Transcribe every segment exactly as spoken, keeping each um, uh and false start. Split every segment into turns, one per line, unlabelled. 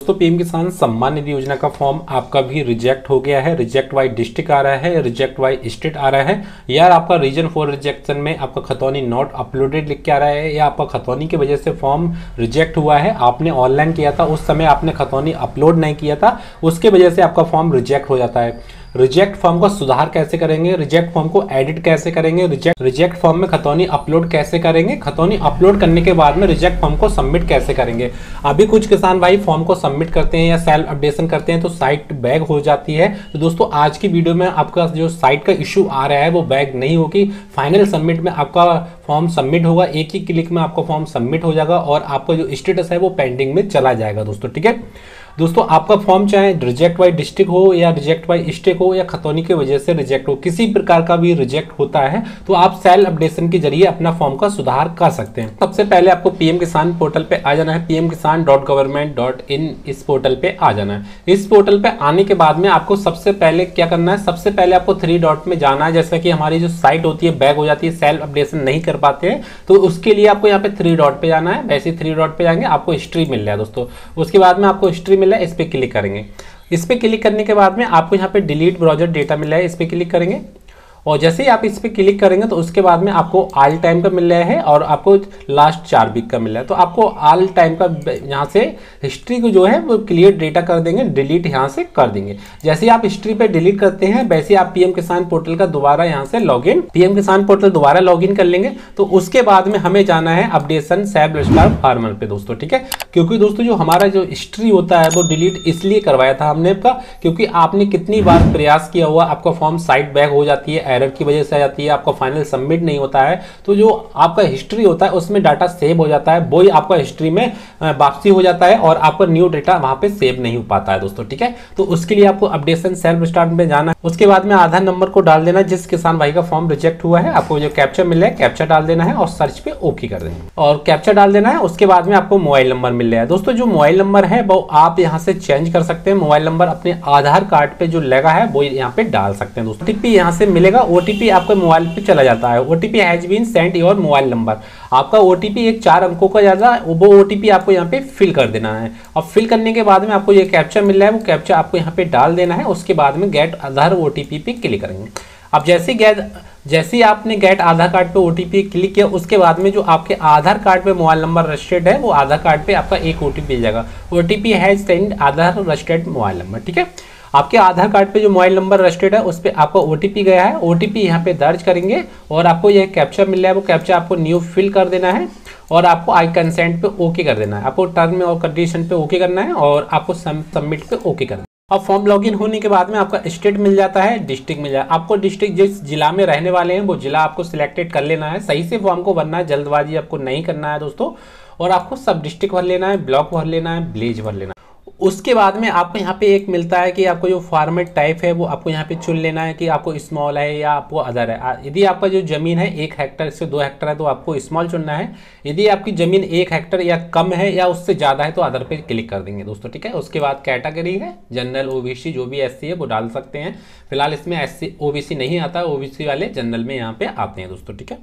तो पीएम किसान सम्मान निधि योजना का फॉर्म आपका भी रिजेक्ट हो गया है। रिजेक्ट बाई डिस्ट्रिक्ट आ रहा है, रिजेक्ट बाई स्टेट आ रहा है, या आपका रीजन फॉर रिजेक्शन में आपका खतौनी नॉट अपलोडेड लिख के आ रहा है, या आपका खतौनी की वजह से फॉर्म रिजेक्ट हुआ है। आपने ऑनलाइन किया था, उस समय आपने खतौनी अपलोड नहीं किया था, उसके वजह से आपका फॉर्म रिजेक्ट हो जाता है। रिजेक्ट फॉर्म का सुधार कैसे करेंगे, रिजेक्ट फॉर्म को एडिट कैसे करेंगे, रिजेक्ट रिजेक्ट फॉर्म में खतौनी अपलोड कैसे करेंगे, खतौनी अपलोड करने के बाद में रिजेक्ट फॉर्म को सबमिट कैसे करेंगे। अभी कुछ किसान भाई फॉर्म को सबमिट करते हैं या सेल्फ अपडेशन करते हैं तो साइट बैग हो जाती है। तो दोस्तों आज की वीडियो में आपका जो साइट का इश्यू आ रहा है वो बैग नहीं होगी। फाइनल सबमिट में आपका फॉर्म सबमिट होगा, एक ही क्लिक में आपका फॉर्म सबमिट हो जाएगा और आपका जो स्टेटस है वो पेंडिंग में चला जाएगा दोस्तों। ठीक है दोस्तों, आपका फॉर्म चाहे रिजेक्ट बाई डिस्ट्रिक्ट हो या रिजेक्ट बाई स्टेट हो या खतौनी की वजह से रिजेक्ट हो, किसी प्रकार का भी रिजेक्ट होता है तो आप सेल्फ अपडेशन के जरिए अपना फॉर्म का सुधार कर सकते हैं। सबसे पहले आपको पीएम किसान पोर्टल पे आ जाना है, पीएम किसान डॉट गवर्नमेंट डॉट इन इस पोर्टल पे आ जाना है। इस पोर्टल पे आने के बाद में आपको सबसे पहले क्या करना है, सबसे पहले आपको थ्री डॉट में जाना है। जैसा कि हमारी जो साइट होती है बैग हो जाती है, सेल्फ अपडेशन नहीं कर पाते हैं, तो उसके लिए आपको यहाँ पे थ्री डॉट पे जाना है। वैसे थ्री डॉट पे जाएंगे आपको हिस्ट्री मिल रहा है दोस्तों। उसके बाद में आपको हिस्ट्री मिल रहा है, इस पे क्लिक करेंगे। इस पे क्लिक करने के बाद में आपको यहाँ पे डिलीट ब्राउजर डेटा मिल रहा है, इस पे क्लिक करेंगे और जैसे ही आप इस पे क्लिक करेंगे तो उसके बाद में आपको ऑल टाइम का मिल रहा है और आपको लास्ट चार वीक का मिल रहा है। तो आपको ऑल टाइम का यहाँ से हिस्ट्री को जो है वो क्लियर डेटा कर देंगे, डिलीट यहाँ से कर देंगे। जैसे ही आप हिस्ट्री पे डिलीट करते हैं वैसे आप पीएम किसान पोर्टल का दोबारा यहाँ से लॉगिन पीएम किसान पोर्टल दोबारा लॉगिन कर लेंगे। तो उसके बाद में हमें जाना है अपडेशन सैब रजिस्ट्रार फार्मर पे दोस्तों। ठीक है, क्योंकि दोस्तों जो हमारा जो हिस्ट्री होता है वो डिलीट इसलिए करवाया था हमने आपका, क्योंकि आपने कितनी बार प्रयास किया हुआ, आपका फॉर्म साइट बैग हो जाती है, एरर की वजह से आ जाती है, आपका फाइनल सबमिट नहीं होता है, तो जो आपका हिस्ट्री होता है उसमें डाटा सेव हो जाता है, वही आपका हिस्ट्री में वापसी हो जाता है और आपका न्यू डाटा वहां पे सेव नहीं हो पाता है दोस्तों। ठीक है, तो उसके लिए आपको अपडेशन सेल्फ स्टार्ट में जाना है। उसके बाद में आधार नंबर को डाल देना जिस किसान भाई का फॉर्म रिजेक्ट हुआ है, आपको जो कैप्चा मिल रहा है कैप्चा डाल देना है और सर्च पे ओके कर देना और कैप्चा डाल देना है। उसके बाद में आपको मोबाइल नंबर मिल रहा है दोस्तों। जो मोबाइल नंबर है वो आप यहाँ से चेंज कर सकते हैं। मोबाइल नंबर अपने आधार कार्ड पे जो लगा है वो यहाँ पे डाल सकते हैं दोस्तों। ओटीपी यहाँ से मिलेगा, ओटीपी आपके मोबाइल पे चला जाता है। OTP has been sent your mobile number, आपका ओटीपी एक चार अंकों का ज्यादा, वो ओटीपी आपको यहाँ पे फिल कर देना है और फिल करने के बाद में आपको ये कैप्चा मिल रहा है, वो कैप्चा आपको यहाँ पे डाल देना है। उसके बाद में गेट आधार ओटीपी पे क्लिक करेंगे। अब जैसे गेट जैसे ही आपने गेट आधार कार्ड पे ओटीपी क्लिक किया उसके बाद में जो आपके आधार कार्ड पे मोबाइल नंबर रजिस्टर्ड है वो आधार कार्ड पे आपका एक ओटीपी मिल जाएगा, OTP has sent Aadhaar registered mobile number. ठीक है, आपके आधार कार्ड पे जो मोबाइल नंबर रजिस्टर्ड है उस पर आपका ओटीपी गया है, ओटीपी यहाँ पे दर्ज करेंगे और आपको यह कैप्चा मिल रहा है, वो कैप्चा आपको न्यू फिल कर देना है और आपको आई कंसेंट पे ओके कर देना है। आपको टर्म और कंडीशन पे ओके करना है और आपको सबमिट पे ओके करना है। अब फॉर्म लॉगिन होने के बाद में आपका स्टेट मिल जाता है, डिस्ट्रिक्ट मिल जाता है। आपको डिस्ट्रिक्ट जिस जिला में रहने वाले हैं वो जिला आपको सिलेक्टेड कर लेना है, सही से फॉर्म को भरना है, जल्दबाजी आपको नहीं करना है दोस्तों। और आपको सब डिस्ट्रिक्ट भर लेना है, ब्लॉक भर लेना है, विलेज भर लेना है। उसके बाद में आपको यहाँ पे एक मिलता है कि आपको जो फॉर्मेट टाइप है वो आपको यहाँ पे चुन लेना है कि आपको स्मॉल है या आपको अदर है। यदि आपका जो जमीन है एक हेक्टर से दो हेक्टर है तो आपको स्मॉल चुनना है, यदि आपकी जमीन एक हेक्टर या कम है या उससे ज़्यादा है तो अदर पे क्लिक कर देंगे दोस्तों। ठीक है, उसके बाद कैटेगरी है जनरल, ओबीसी, जो भी एससी है वो डाल सकते हैं। फिलहाल इसमें एससी ओबीसी नहीं आता, ओबीसी वाले जनरल में यहाँ पे आते हैं दोस्तों। ठीक है,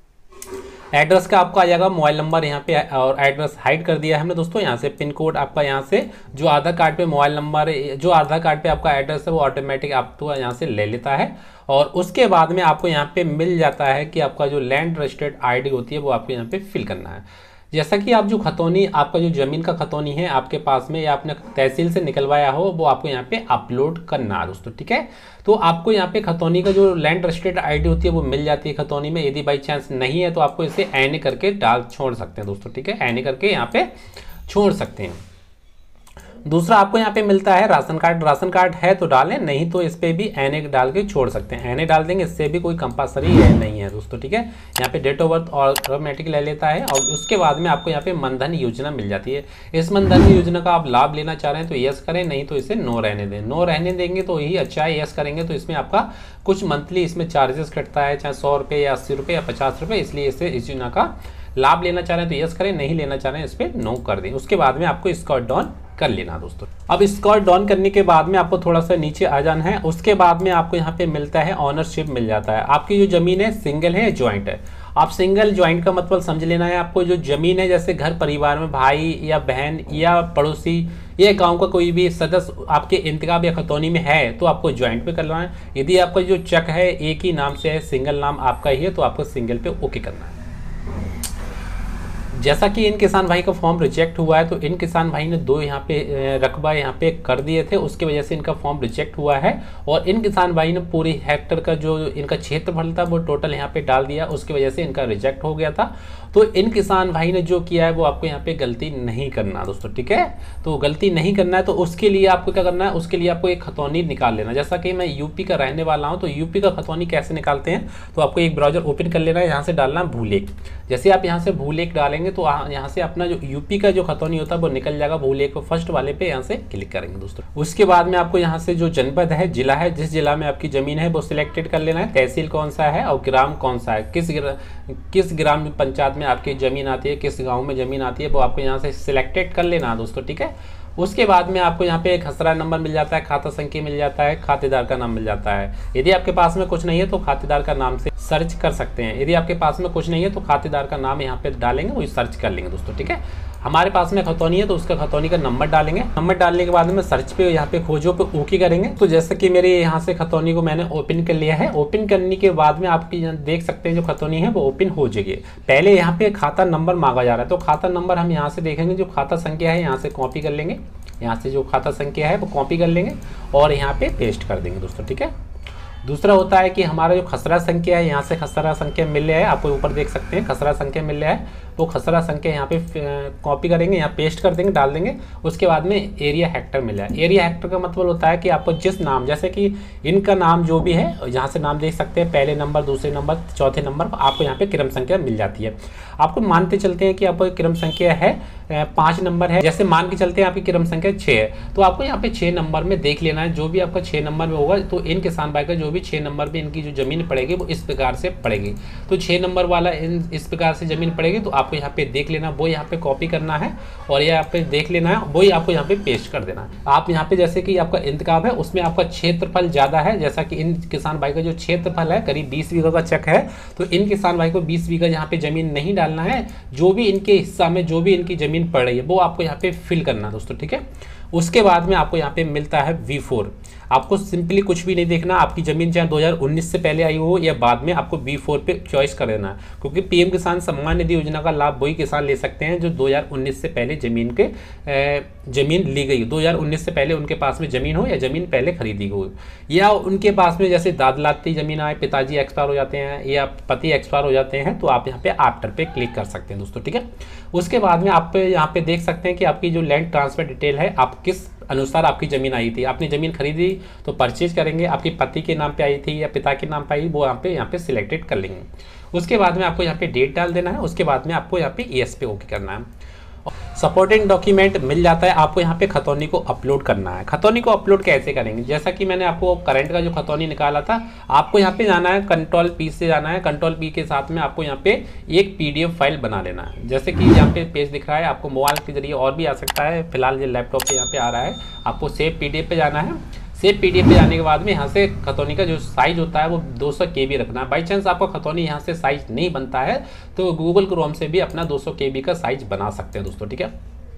एड्रेस का आपका आ जाएगा मोबाइल नंबर यहाँ पे और एड्रेस हाइड कर दिया है हमने दोस्तों। यहाँ से पिन कोड आपका यहाँ से जो आधार कार्ड पे मोबाइल नंबर जो आधार कार्ड पे आपका एड्रेस है वो ऑटोमेटिक आपको यहाँ से ले लेता है और उसके बाद में आपको यहाँ पे मिल जाता है कि आपका जो लैंड रजिस्टर्ड आईडी होती है वो आपको यहाँ पे फिल करना है। जैसा कि आप जो खतौनी आपका जो जमीन का खतौनी है आपके पास में या आपने तहसील से निकलवाया हो वो आपको यहाँ पे अपलोड करना है दोस्तों। ठीक है, तो आपको यहाँ पे खतौनी का जो लैंड रजिस्टर्ड आईडी होती है वो मिल जाती है खतौनी में। यदि बाई चांस नहीं है तो आपको इसे एने करके डाल छोड़ सकते हैं दोस्तों। ठीक है, एने करके यहाँ पे छोड़ सकते हैं। दूसरा आपको यहाँ पे मिलता है राशन कार्ड, राशन कार्ड है तो डालें, नहीं तो इस पे भी एन ए डाल के छोड़ सकते हैं। एन ए डाल देंगे, इससे भी कोई कंपलसरी है नहीं है दोस्तों। ठीक है, यहाँ पे डेट ऑफ बर्थ ऑटोमेटिक ले लेता है और उसके बाद में आपको यहाँ पे मनधन योजना मिल जाती है। इस मनधन योजना का आप लाभ लेना चाह रहे हैं तो यस करें, नहीं तो इसे नो रहने दें। नो रहने देंगे तो यही अच्छा है, यस करेंगे तो इसमें आपका कुछ मंथली इसमें चार्जेस कटता है, चाहे सौ रुपये या अस्सी रुपये या पचास रुपये, इसलिए इसे इस योजना का लाभ लेना चाह रहे हैं तो यस करें, नहीं लेना चाह रहे हैं इस पर नो कर दें। उसके बाद में आपको इसका डाउन कर लेना दोस्तों। अब स्क्रॉल डाउन करने के बाद में आपको थोड़ा सा नीचे आ जाना है। उसके बाद में आपको यहाँ पे मिलता है ऑनरशिप मिल जाता है। आपकी जो जमीन है सिंगल है या ज्वाइंट है। आप सिंगल ज्वाइंट का मतलब समझ लेना है, आपको जो जमीन है जैसे घर परिवार में भाई या बहन या पड़ोसी या गांव का कोई भी सदस्य आपके इंतखाब या खतौनी में है तो आपको ज्वाइंट पे करना है। यदि आपका जो चेक है एक ही नाम से है, सिंगल नाम आपका ही है, तो आपको सिंगल पे ओके करना है। जैसा कि इन किसान भाई का फॉर्म रिजेक्ट हुआ है, तो इन किसान भाई ने दो यहाँ पे रकबा यहाँ पे कर दिए थे, उसकी वजह से इनका फॉर्म रिजेक्ट हुआ है। और इन किसान भाई ने पूरी हेक्टर का जो इनका क्षेत्रफल था वो टोटल यहाँ पे डाल दिया, उसकी वजह से इनका रिजेक्ट हो गया था। तो इन किसान भाई ने जो किया है वो आपको यहाँ पे गलती नहीं करना दोस्तों, ठीक है। तो गलती नहीं करना है, तो उसके लिए आपको क्या करना है, उसके लिए आपको एक खतौनी निकाल लेना। जैसा कि मैं यूपी का रहने वाला हूँ, तो यूपी का खतौनी कैसे निकालते हैं, तो आपको एक ब्राउजर ओपन कर लेना है, यहाँ से डालना भूलेख। जैसे आप यहाँ से भूलेख डालेंगे तो यहाँ से अपना जो यूपी का जो खतौनी होता है वो निकल जाएगा। भूलेख को फर्स्ट वाले पे यहाँ से क्लिक करेंगे दोस्तों। उसके बाद में आपको यहाँ से जो जनपद है, जिला है, जिस जिला में आपकी जमीन है वो सिलेक्टेड कर लेना है। तहसील कौन सा है और ग्राम कौन सा है, किस गिरा, किस ग्राम पंचायत में आपकी जमीन आती है, किस गांव में जमीन आती है, वो आपको यहाँ से सिलेक्टेड कर लेना दोस्तों, ठीक है। उसके बाद में आपको यहाँ पे खसरा नंबर मिल जाता है, खाता संख्या मिल जाता है, खातेदार का नाम मिल जाता है। यदि आपके पास में कुछ नहीं है तो खातेदार का नाम से सर्च कर सकते हैं। यदि आपके पास में कुछ नहीं है तो खातेदार का नाम यहाँ पे डालेंगे, वही सर्च कर लेंगे दोस्तों, ठीक है। हमारे पास में खतौनी है तो उसका खतौनी का नंबर डालेंगे। नंबर डालने के बाद में सर्च पे यहाँ पे खोजो पे ओके करेंगे। तो जैसे कि मेरे यहाँ से खतौनी को मैंने ओपन कर लिया है। ओपन करने के बाद में आप देख सकते हैं जो खतौनी है वो ओपन हो जाएगी। पहले यहाँ पे खाता नंबर मांगा जा रहा है, तो खाता नंबर हम यहाँ से देखेंगे, जो खाता संख्या है यहाँ से कॉपी कर लेंगे। यहाँ से जो खाता संख्या है वो कॉपी कर लेंगे और यहाँ पे पेस्ट कर देंगे दोस्तों, ठीक है। दूसरा होता है कि हमारा जो खसरा संख्या है, यहाँ से खसरा संख्या मिल रहा है, आपको ऊपर देख सकते हैं खसरा संख्या मिल रहा है, तो खसरा संख्या यहाँ पे कॉपी करेंगे, यहाँ पेस्ट कर देंगे, डाल देंगे। उसके बाद में एरिया हेक्टर मिल रहा है। एरिया हेक्टर का मतलब होता है कि आपको जिस नाम, जैसे कि इनका नाम जो भी है, यहाँ से नाम देख सकते हैं, पहले नंबर, दूसरे नंबर, चौथे नंबर, आपको यहाँ पे क्रम संख्या मिल जाती है। आपको मानते चलते हैं कि आपको क्रम संख्या है पाँच नंबर है, जैसे मान के चलते हैं आपकी क्रम संख्या छः है, तो आपको यहाँ पे छः नंबर में देख लेना है। जो भी आपका छः नंबर में होगा, तो इन किसान भाई का जो भी छः नंबर में इनकी जो जमीन पड़ेगी वो इस प्रकार से पड़ेगी। तो छः नंबर वाला इन इस प्रकार से जमीन पड़ेगी, तो आपको यहाँ पे देख लेना, वो यहाँ पे कॉपी करना है और यहाँ पे देख लेना है, वही आपको यहाँ पे पेस्ट कर देना है। आप यहाँ पे जैसे कि आपका इंतखाब है, उसमें आपका क्षेत्रफल ज्यादा है, जैसा कि इन किसान भाई का जो क्षेत्रफल है करीब बीस बीघा का चेक है, तो इन किसान भाई को बीस बीघा यहाँ पे जमीन नहीं डालना है। जो भी इनके हिस्सा में जो भी इनकी जमीन पड़ रही है वो आपको यहाँ पे फिल करना है दोस्तों, ठीक है। उसके बाद में आपको यहाँ पे मिलता है वी फोर। आपको सिंपली कुछ भी नहीं देखना, आपकी जमीन चाहे दो हज़ार उन्नीस से पहले आई हो या बाद में, आपको वी फोर पे चॉइस कर देना है। क्योंकि पीएम किसान सम्मान निधि योजना का लाभ वही किसान ले सकते हैं जो दो हज़ार उन्नीस से पहले जमीन के जमीन ली गई, दो हज़ार उन्नीस से पहले उनके पास में जमीन हो या जमीन पहले खरीदी हो, या उनके पास में जैसे दादलाती जमीन आए, पिताजी एक्सपायर हो जाते हैं या पति एक्सपायर हो जाते हैं, तो आप यहाँ पे आफ्टर पे क्लिक कर सकते हैं दोस्तों, ठीक है। उसके बाद में आप यहाँ पे देख सकते हैं कि आपकी जो लैंड ट्रांसफर डिटेल है, आप किस अनुसार आपकी जमीन आई थी। आपने जमीन खरीदी तो परचेज करेंगे, आपके पति के नाम पे आई थी या पिता के नाम पे आई, वो यहाँ पे यहाँ पे सिलेक्टेड कर लेंगे। उसके बाद में आपको यहाँ पे डेट डाल देना है। उसके बाद में आपको यहाँ पे यस पे ओके करना है। सपोर्टिंग डॉक्यूमेंट मिल जाता है, आपको यहाँ पे खतौनी को अपलोड करना है। खतौनी को अपलोड कैसे करेंगे, जैसा कि मैंने आपको करंट का जो खतौनी निकाला था, आपको यहाँ पे जाना है, कंट्रोल पी से जाना है। कंट्रोल पी के साथ में आपको यहाँ पे एक पीडीएफ फाइल बना लेना है। जैसे कि यहाँ पे पेज दिख रहा है, आपको मोबाइल के जरिए और भी आ सकता है, फिलहाल ये लैपटॉप पे यहाँ पे आ रहा है। आपको सेव पीडीएफ पे जाना है। सेव पीडीएफ पे जाने के बाद में यहाँ से खतौनी का जो साइज होता है वो दो सौ केबी रखना है। बाई चांस आपका खतौनी यहाँ से साइज नहीं बनता है तो गूगल क्रोम से भी अपना दो सौ केबी का साइज बना सकते हैं दोस्तों, ठीक है।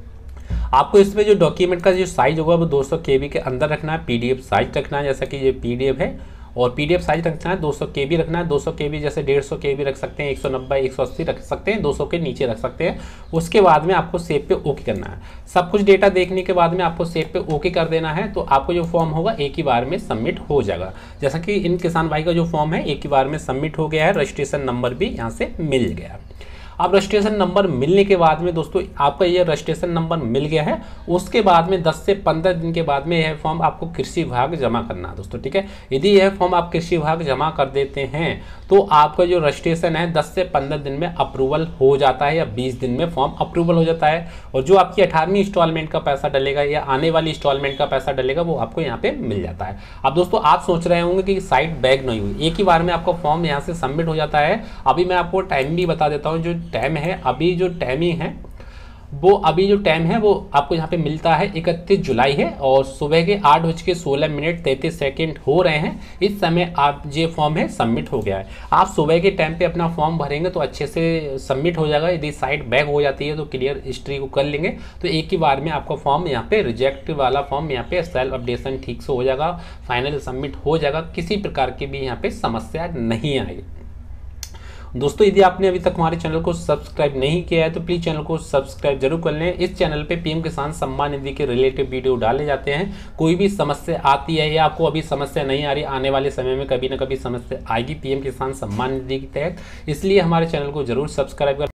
आपको इसमें जो डॉक्यूमेंट का जो साइज होगा वो दो सौ केबी के अंदर रखना है। पीडीएफ साइज रखना है, जैसा कि ये पीडीएफ है, और पीडीएफ साइज रखना है दो सौ केबी रखना है। दो सौ केबी जैसे डेढ़ सौ केबी रख सकते हैं, एक सौ नब्बे, एक सौ अस्सी रख सकते हैं, दो सौ के नीचे रख सकते हैं। उसके बाद में आपको सेव पे ओके करना है। सब कुछ डेटा देखने के बाद में आपको सेव पे ओके कर देना है, तो आपको जो फॉर्म होगा एक ही बार में सबमिट हो जाएगा। जैसा कि इन किसान भाई का जो फॉर्म है एक ही बार में सबमिट हो गया है। रजिस्ट्रेशन नंबर भी यहाँ से मिल गया। अब रजिस्ट्रेशन नंबर मिलने के बाद में दोस्तों आपका ये रजिस्ट्रेशन नंबर मिल गया है। उसके बाद में दस से पंद्रह दिन के बाद में यह फॉर्म आपको कृषि विभाग जमा करना है दोस्तों, ठीक है। यदि यह फॉर्म आप कृषि विभाग जमा कर देते हैं तो आपका जो रजिस्ट्रेशन है दस से पंद्रह दिन में अप्रूवल हो जाता है, या बीस दिन में फॉर्म अप्रूवल हो जाता है। और जो आपकी अठारहवीं इंस्टॉलमेंट का पैसा डलेगा या आने वाली इंस्टॉलमेंट का पैसा डलेगा वो आपको यहाँ पे मिल जाता है। अब दोस्तों आप सोच रहे होंगे कि साइट बैग नहीं हुई, एक ही बार में आपका फॉर्म यहाँ से सबमिट हो जाता है। अभी मैं आपको टाइम भी बता देता हूँ। जो टाइम है, अभी जो टाइमिंग है वो अभी जो टाइम है वो आपको यहाँ पे मिलता है इकतीस जुलाई है और सुबह के आठ बज के सोलह मिनट तैंतीस सेकेंड हो रहे हैं। इस समय आप ये फॉर्म है सबमिट हो गया है। आप सुबह के टाइम पे अपना फॉर्म भरेंगे तो अच्छे से सबमिट हो जाएगा। यदि साइट बैक हो जाती है तो क्लियर हिस्ट्री को कर लेंगे तो एक ही बार में आपका फॉर्म यहाँ पे रिजेक्ट वाला फॉर्म यहाँ पे सेल्फ अपडेशन ठीक से हो जाएगा, फाइनल सबमिट हो जाएगा, किसी प्रकार की भी यहाँ पे समस्या नहीं आएगी। दोस्तों यदि आपने अभी तक हमारे चैनल को सब्सक्राइब नहीं किया है तो प्लीज़ चैनल को सब्सक्राइब जरूर कर लें। इस चैनल पे पीएम किसान सम्मान निधि के रिलेटेड वीडियो डाले जाते हैं। कोई भी समस्या आती है या आपको अभी समस्या नहीं आ रही, आने वाले समय में कभी ना कभी समस्या आएगी पीएम किसान सम्मान निधि के तहत, इसलिए हमारे चैनल को जरूर सब्सक्राइब कर